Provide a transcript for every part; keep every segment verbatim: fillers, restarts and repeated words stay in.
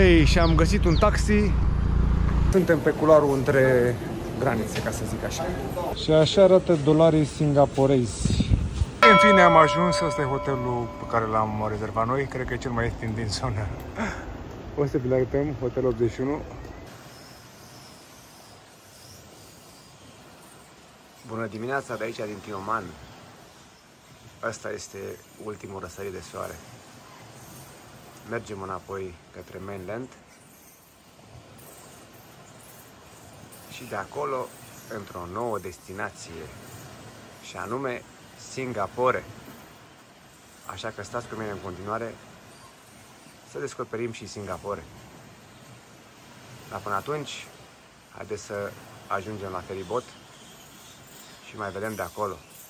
Hei, și am găsit un taxi. Suntem pe culoarul între granițe, ca să zic așa. Și așa arată dolarii singaporezi. În fine am ajuns, ăsta e hotelul pe care l-am rezervat noi. Cred că e cel mai ieftin din zonă. O să vi-l arătăm, Hotel optzeci și unu. Bună dimineața de aici, din Tioman. Asta este ultimul răsărit de soare. Mergem înapoi către mainland. Și de acolo, într-o nouă destinație, și anume Singapore. Așa că stați cu mine în continuare să descoperim și Singapore. Dar până atunci, haideți să ajungem la feribot și mai vedem de acolo.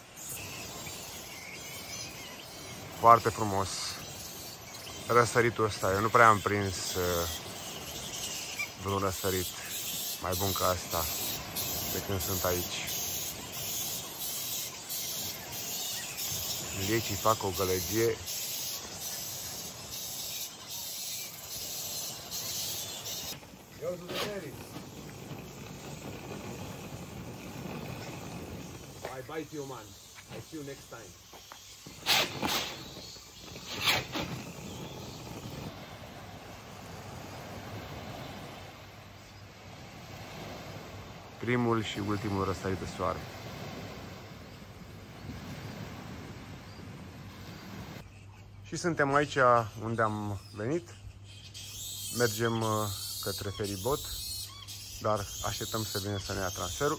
Foarte frumos răsăritul ăsta. Eu nu prea am prins uh, vreun răsărit mai bun ca asta de când sunt aici. Liecii fac o gălăgie. Bye bye, Tioman. I see you next time. Primul și ultimul răsărit de soare. Și suntem aici unde am venit. Mergem către feribot, dar așteptăm să vină să ne ia transferul.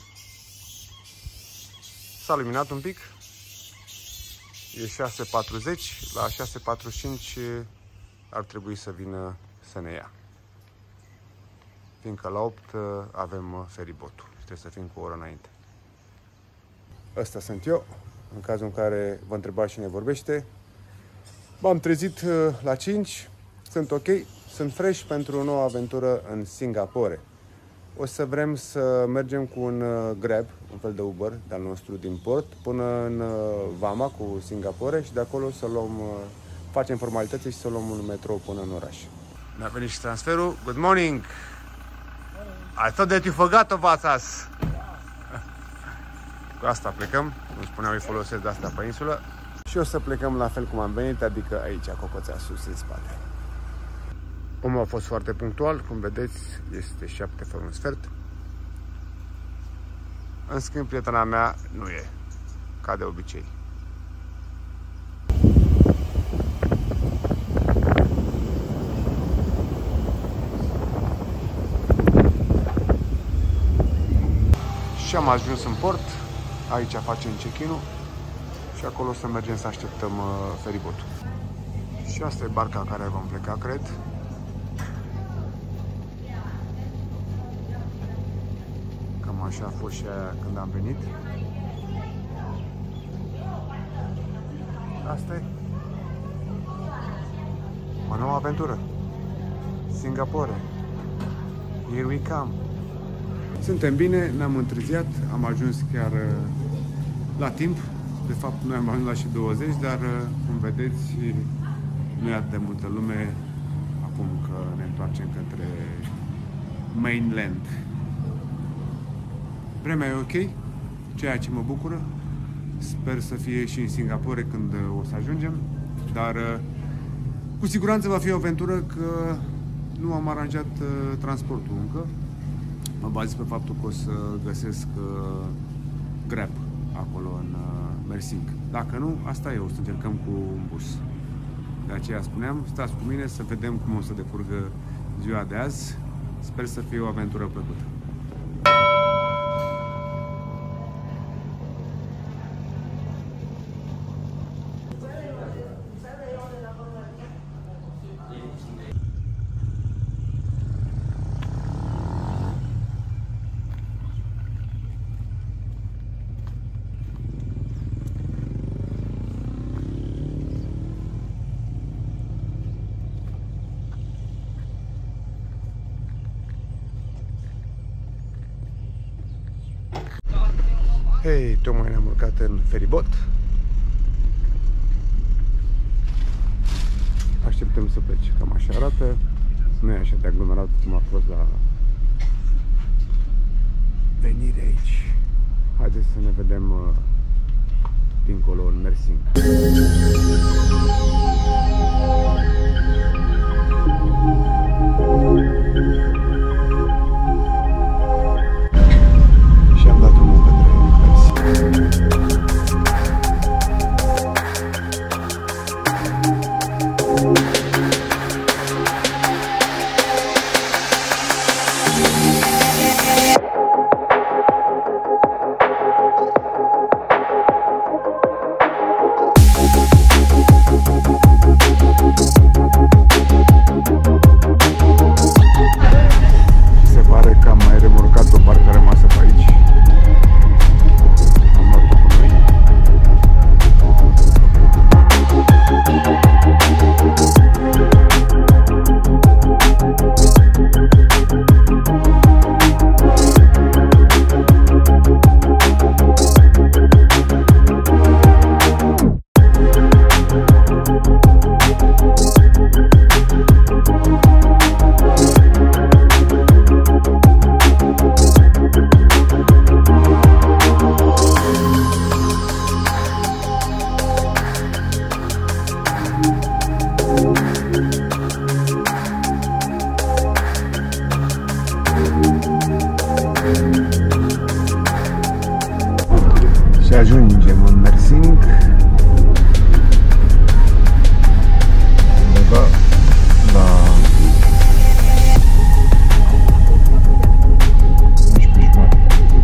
S-a luminat un pic. E șase patruzeci, la șase patruzeci și cinci ar trebui să vină să ne ia. Fiindcă la opt avem feribotul și trebuie să fim cu o oră înainte. Ăsta sunt eu, în cazul în care vă întrebați cine vorbește. M-am trezit la cinci, sunt ok, sunt fresh pentru o nouă aventură în Singapore. O să vrem să mergem cu un Grab, un fel de Uber de-al nostru din port, până în Vama cu Singapore și de acolo să luăm, facem formalități și să luăm un metrou până în oraș. Mi-a venit și transferul. Good morning! I thought that you forgot about us. Cu asta plecăm, cum spuneam, îi folosesc de asta pe insulă. Și o să plecăm la fel cum am venit, adică aici, Cocoțea, sus, în spate. Omul a fost foarte punctual, cum vedeți, este șapte fără un sfert. În schimb, prietena mea nu e, ca de obicei. Și am ajuns în port, aici facem check-in-ul și acolo o să mergem să așteptăm uh, feribotul. Și asta e barca care vom pleca, cred. Cam așa a fost și aia când am venit. Asta e o nouă aventură. Singapore. Here we come. Suntem bine, ne-am întârziat, am ajuns chiar uh, la timp. De fapt, noi am ajuns la și douăzeci, dar, uh, cum vedeți, nu e atât de multă lume acum că ne întoarcem către mainland. Vremea e ok, ceea ce mă bucură. Sper să fie și în Singapore când uh, o să ajungem, dar uh, cu siguranță va fi o aventură că nu am aranjat uh, transportul încă. Mă bazez pe faptul că o să găsesc uh, Grab acolo în uh, Mersing. Dacă nu, asta e, o să încercăm cu un bus. De aceea spuneam, stați cu mine să vedem cum o să decurgă ziua de azi. Sper să fie o aventură plăcută. Hei, tocmai ne-am urcat în feribot. Așteptăm să plece, cam așa arată. Nu e așa de aglomerat cum a fost la venire aici. Haideți să ne vedem uh, dincolo în Mersing. Și am dat drumul către Mersing. Și ajungem în Mersing, undeva la unsprezece jumătate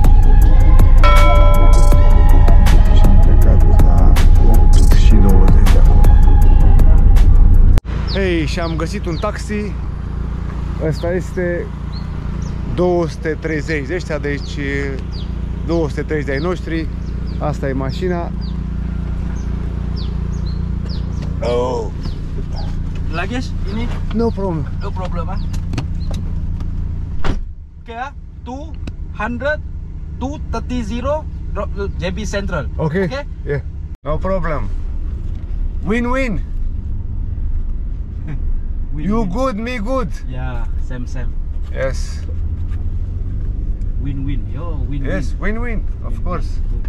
și am plecat la opt și douăzeci de acolo. Hei, și am găsit un taxi. Ăsta este două sute treizeci de ăștia, deci două sute treizeci de ai noștri. Asta e mașina. Oh. Luggage ini? No problem. No problem ah. Okay ah. two hundred, two thirty J B Central. Okay. Okay? Yeah. No problem. Win-win. You good, me good. Yeah, same same. Yes. Win-win. Yo, win-win. Yes, win-win. Of course.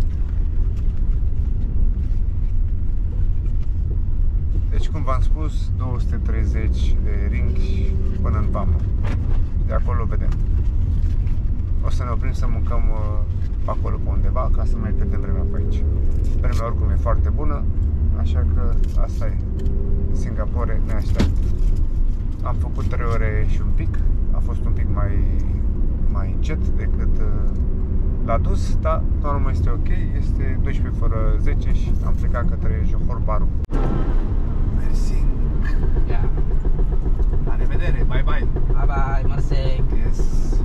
Deci, cum v-am spus, două sute treizeci de ringi până în vamă. De acolo vedem. O să ne oprim să mâncăm uh, acolo pe undeva, ca să mai pierdem vremea pe aici. Vremea oricum e foarte bună, așa că asta e. Singapore ne așteaptă. Am făcut trei ore și un pic. A fost un pic mai, mai încet decât uh, la dus, dar normal este ok. Este doisprezece fără zece și am plecat către Johor Bahru. Mersing. Yeah. La revedere, bye bye. Bye bye, Mersing. Yes.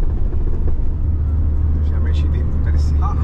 Și am ieșit din Mersing. Ah.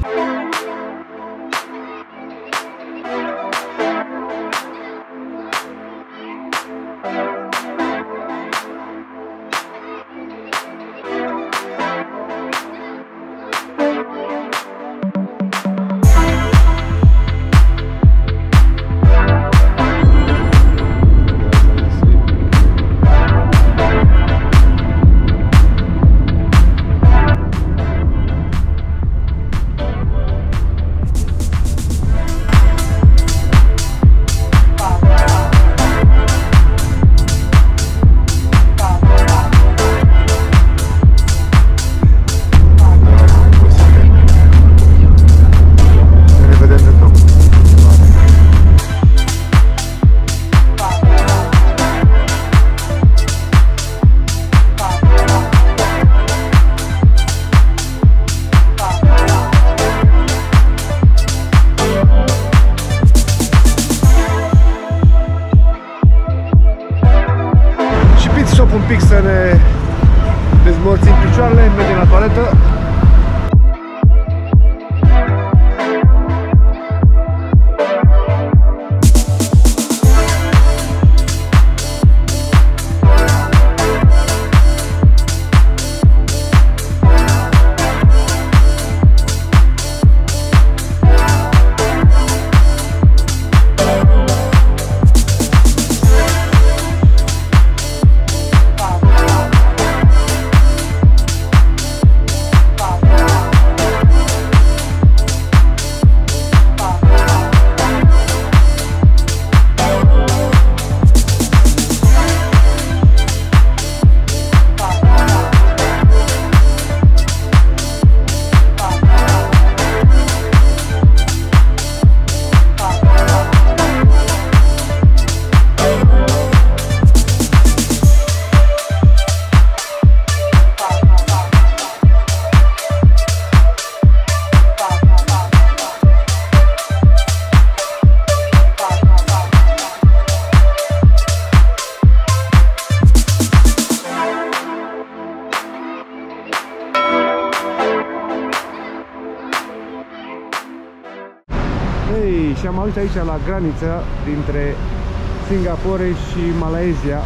Ei, și am ajuns aici la granița dintre Singapore și Malaysia.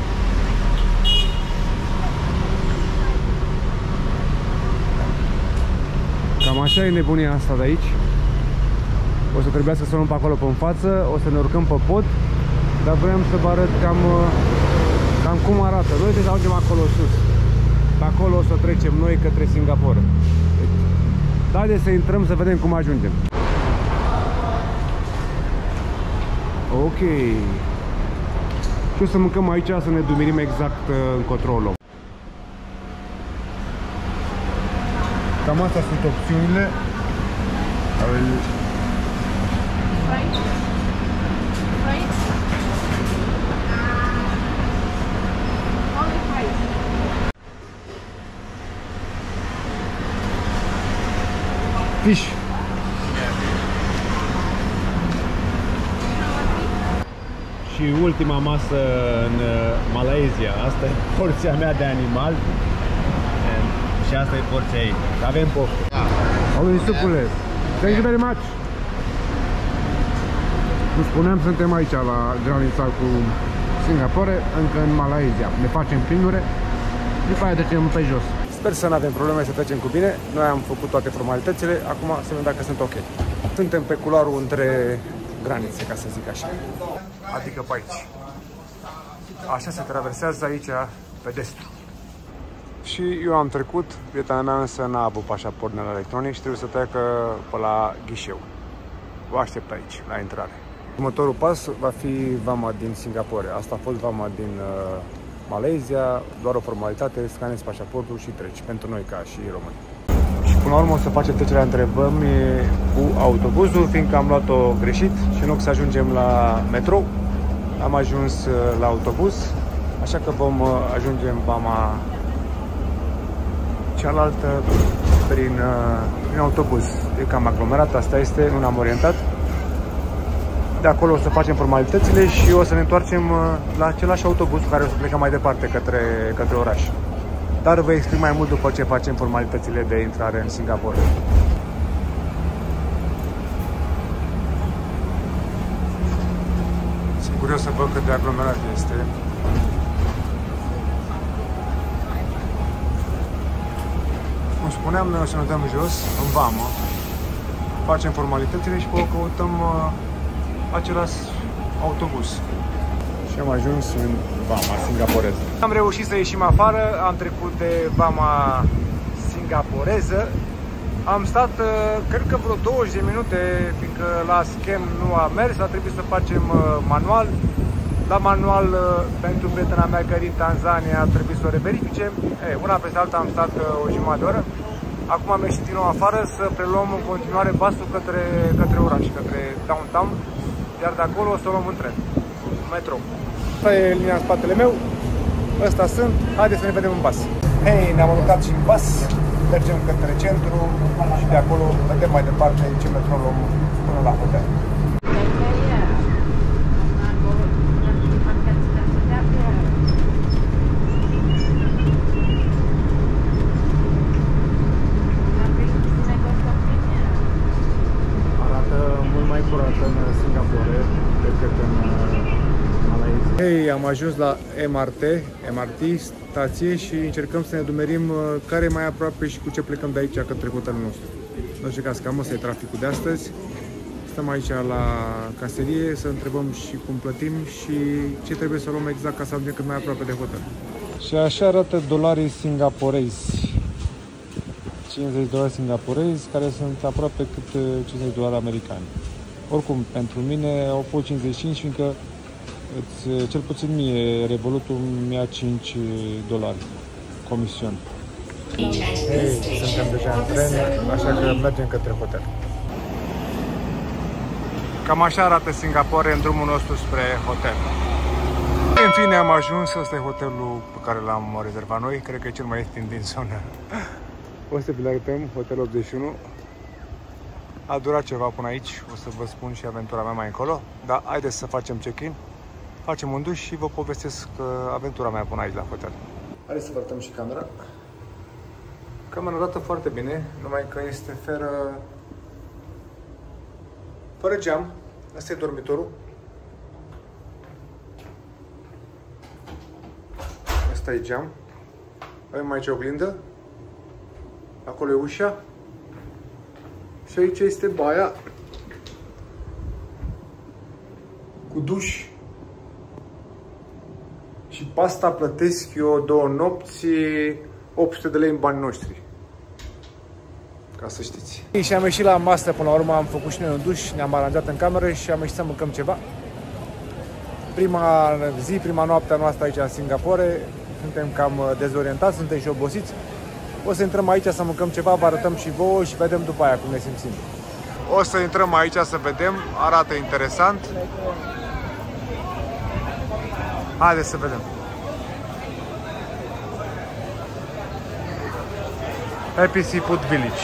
Cam așa e nebunia asta de aici. O să trebuiască să luăm pe acolo pe în față, o să ne urcăm pe pod, dar vreau să vă arăt cam, cam cum arată. Noi trebuie să ajungem acolo sus. Pe acolo o să trecem noi către Singapore. Deci, haideți să intrăm să vedem cum ajungem. Ok. Și o să mâncăm aici, să ne dumirim exact încotro o luăm. Cam astea sunt opțiunile. Right. Right. Only right. Fish. Și ultima masă în Malaysia. Asta e porția mea de animal. Și asta e porția ei. Avem poftă. Aoleu, supule. Thank you very much. Cum spuneam, suntem aici la granița cu Singapore, încă în Malaysia. Ne facem plinure, după aia trecem pe jos. Sper să nu avem probleme, să trecem cu bine. Noi am făcut toate formalitățile, acum să vedem dacă sunt ok. Suntem pe culoarul între granițe, ca să zic așa. Adică pe aici. Așa se traversează aici pedestru. Și eu am trecut, prietena mea însă n-a avut pașaport electronic și trebuie să treacă pe la ghișeu. Vă aștept aici, la intrare. Următorul pas va fi vama din Singapore. Asta a fost vama din uh, Malaysia, doar o formalitate, scanezi pașaportul și treci, pentru noi ca și români. Și până la urmă o să facem trecerea între vămi cu autobuzul, fiindcă am luat-o greșit și în loc să ajungem la metrou, am ajuns uh, la autobuz, așa că vom uh, ajunge în vama cealaltă prin, uh, prin autobuz. E cam aglomerat, asta este, nu ne-am orientat. De acolo o să facem formalitățile și o să ne întoarcem uh, la același autobuz care o să plecăm mai departe către, către oraș. Dar vă explic mai mult după ce facem formalitățile de intrare în Singapore. Sunt curios să văd cât de aglomerat este. Cum spuneam, noi o să ne dăm jos, în vamă, facem formalitățile și apoi căutăm uh, același autobuz. Și am ajuns în vama singaporeză. Am reușit să ieșim afară, am trecut de vama singaporeză. Am stat, uh, cred că vreo douăzeci de minute, fiindcă la scan nu a mers, a trebuit să facem uh, manual. La manual, uh, pentru prietena mea care din Tanzania, a trebuit să o reverifice. E, una peste alta am stat uh, o jumătate de oră. Acum am ieșit din nou afară să preluăm în continuare basul către, către oraș, către downtown, iar de acolo o să o luăm în tren, metrou. Asta e linia în spatele meu, ăsta sunt, haideți să ne vedem în bas. Hei, ne-am urcat și în bas, mergem către centru și de acolo vedem mai departe ce metrou luăm până la hotel. Hei, am ajuns la M R T, M R T stație și încercăm să ne adumerim care e mai aproape și cu ce plecăm de aici către hotelul nostru. În orice caz, cam ăsta e traficul de astăzi. Stăm aici la caserie să întrebăm și cum plătim și ce trebuie să luăm exact ca să ajungem cât mai aproape de hotel. Și așa arată dolarii singaporezi. cincizeci de dolari singaporezi, care sunt aproape cât cincizeci de dolari americani. Oricum, pentru mine au fost cincizeci și cinci, fiindcă îți, cel puțin mie, Revolutul mi-a cinci dolari comision. Hey, suntem deja în tren, așa că mergem către hotel. Cam așa arată Singapore în drumul nostru spre hotel. În fine am ajuns, ăsta e hotelul pe care l-am rezervat noi, cred că e cel mai ieftin din zonă. O să vi-l arătăm, Hotel optzeci și unu. A durat ceva până aici, o să vă spun și aventura mea mai încolo, dar haideți să facem check-in, facem un duș și vă povestesc aventura mea până aici la hotel. Haideți să vă arătăm și camera. Camera arată foarte bine, numai că este feră Fără geam. Asta e dormitorul. Asta e geam. Avem aici o oglindă. Acolo e ușa. Și aici este baia. Cu duș. Și pe asta plătesc eu două nopți opt sute de lei în banii noștri. Ca să știți. Și am ieșit la masă până la urmă, am făcut și noi un duș, ne-am aranjat în cameră și am ieșit să mâncăm ceva. Prima zi, prima noapte a noastră aici în Singapore, suntem cam dezorientați, suntem și obosiți. O să intrăm aici să mâncăm ceva, vă arătăm și vouă și vedem după aia cum ne simțim. O să intrăm aici să vedem, arată interesant. Haideți să vedem. Happy Seafood Village.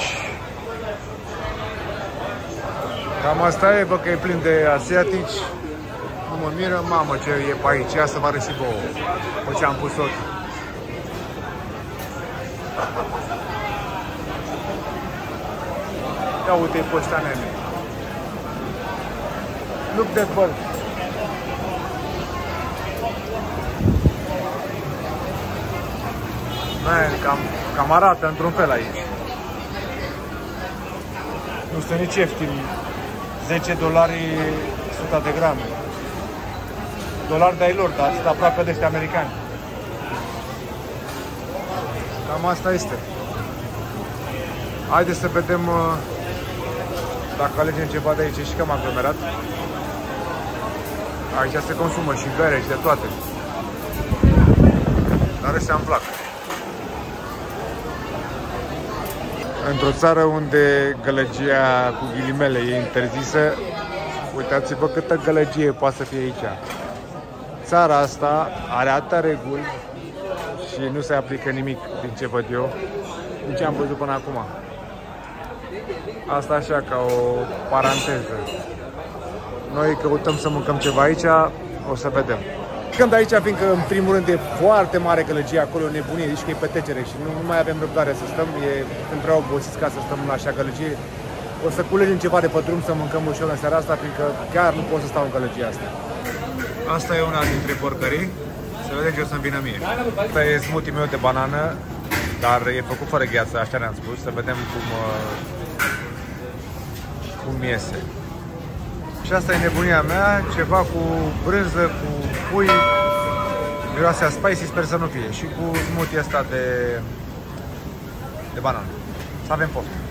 Cam asta e, bă, că e plin de asiatici. Nu mă miră, mamă, ce e pe aici. Ia să vă arăt și vouă, pe ce am pus ochii. Ia uite-i pe ăștia, nene. Look that bird. Man, cam, cam arată într-un fel aici. Nu sunt nici ieftin. zece dolari suta de grame. Dolari de-ai lor, dar sunt aproape de ăștia americani. Cam asta este. Haideți să vedem dacă alegem ceva de aici. Și cam aglomerat. Aici se consumă și bere și de toate. Dar ăștia îmi plac. Într-o țară unde gălăgia cu ghilimele e interzisă, uitați-vă câtă gălăgie poate să fie aici. Țara asta are atâtea reguli și nu se aplică nimic din ce văd eu, din ce am văzut până acum. Asta așa ca o paranteză. Noi căutăm să mâncăm ceva aici, o să vedem. Când aici, fiindcă în primul rând e foarte mare gălăgie acolo, nebunie, zici că e petecere și nu, nu mai avem răbdare să stăm, e, sunt prea obosiți ca să stăm la așa gălăgie. O să culegem ceva de pe drum să mâncăm ușor în seara asta, fiindcă chiar nu pot să stau în gălăgia asta. Asta e una dintre porcării, să vedem ce o să-mi vină mie. Asta e smoothie meu de banană, dar e făcut fără gheață, așa ne-am spus, să vedem cum, cum iese. Și asta e nebunia mea, ceva cu brânză, cu pui, miroase a spicy, sper să nu fie, și cu smoothie ăsta de, de banană. Să avem poftă!